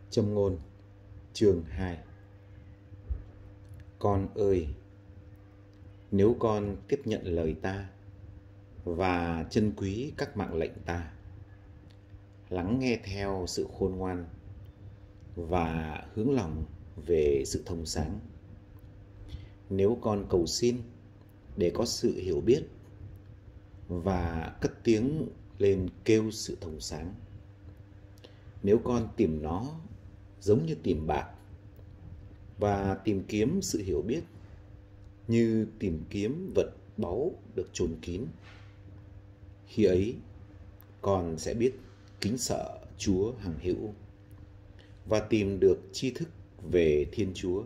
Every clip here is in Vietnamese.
Châm ngôn chương 2. Con ơi, nếu con tiếp nhận lời ta và trân quý các mạng lệnh ta, lắng nghe theo sự khôn ngoan và hướng lòng về sự thông sáng, nếu con cầu xin để có sự hiểu biết và cất tiếng lên kêu sự thông sáng, nếu con tìm nó giống như tìm bạc và tìm kiếm sự hiểu biết như tìm kiếm vật báu được chôn kín, khi ấy con sẽ biết kính sợ Chúa hằng hữu và tìm được tri thức về Thiên Chúa.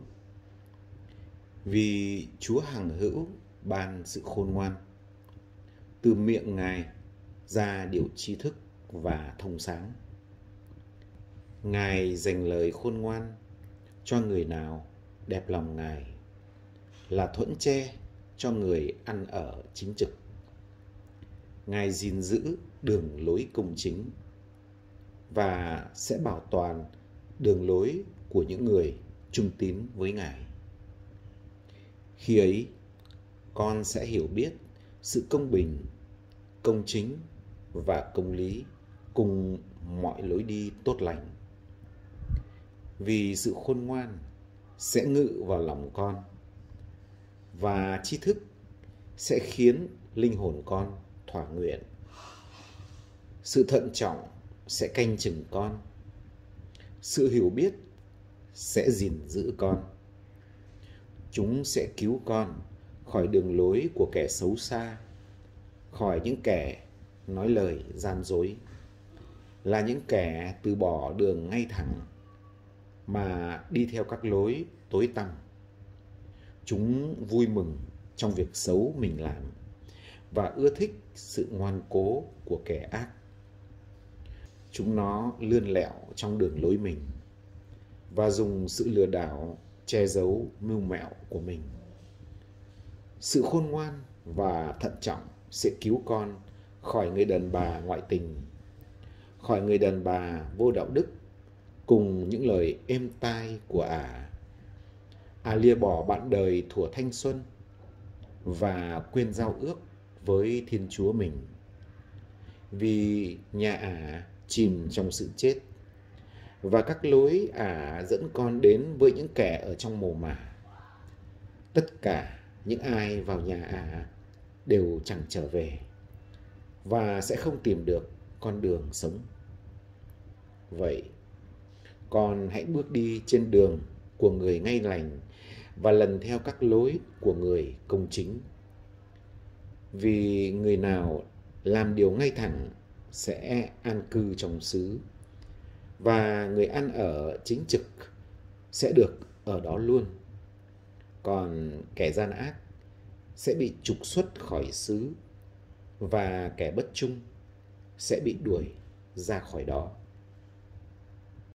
Vì Chúa hằng hữu ban sự khôn ngoan, từ miệng Ngài ra điều tri thức và thông sáng. Ngài dành lời khôn ngoan cho người nào đẹp lòng Ngài, là thuẫn tre cho người ăn ở chính trực. Ngài gìn giữ đường lối công chính và sẽ bảo toàn đường lối của những người trung tín với Ngài. Khi ấy, con sẽ hiểu biết sự công bình, công chính và công lý cùng mọi lối đi tốt lành. Vì sự khôn ngoan sẽ ngự vào lòng con, và tri thức sẽ khiến linh hồn con thỏa nguyện. Sự thận trọng sẽ canh chừng con, sự hiểu biết sẽ gìn giữ con. Chúng sẽ cứu con khỏi đường lối của kẻ xấu xa, khỏi những kẻ nói lời gian dối, là những kẻ từ bỏ đường ngay thẳng mà đi theo các lối tối tăm. Chúng vui mừng trong việc xấu mình làm và ưa thích sự ngoan cố của kẻ ác. Chúng nó lươn lẹo trong đường lối mình và dùng sự lừa đảo che giấu mưu mẹo của mình. Sự khôn ngoan và thận trọng sẽ cứu con khỏi người đàn bà ngoại tình, khỏi người đàn bà vô đạo đức cùng những lời êm tai của ả. Ả lìa bỏ bạn đời thuở thanh xuân và quên giao ước với Thiên Chúa mình. Vì nhà ả chìm trong sự chết, và các lối ả dẫn con đến với những kẻ ở trong mồ mả. Tất cả những ai vào nhà ả đều chẳng trở về và sẽ không tìm được con đường sống. Vậy, con hãy bước đi trên đường của người ngay lành và lần theo các lối của người công chính. Vì người nào làm điều ngay thẳng sẽ an cư trong xứ, và người ăn ở chính trực sẽ được ở đó luôn. Còn kẻ gian ác sẽ bị trục xuất khỏi xứ, và kẻ bất trung sẽ bị đuổi ra khỏi đó.